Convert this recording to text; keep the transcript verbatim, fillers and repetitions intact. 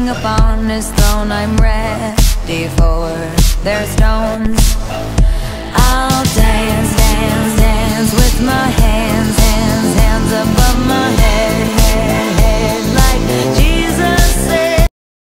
king upon his throne. I'm ready for their stones. I'll